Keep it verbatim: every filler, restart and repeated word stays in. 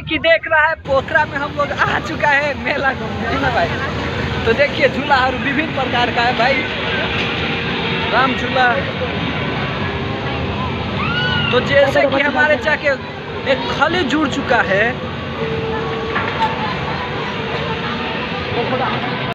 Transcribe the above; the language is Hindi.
कि देख रहा है पोखरा में हम लोग आ चुका है मेला घूमने, है ना भाई। तो देखिए झूला और विभिन्न प्रकार का है भाई, राम झूला। तो जैसे कि हमारे चाके एक खली जुड़ चुका है।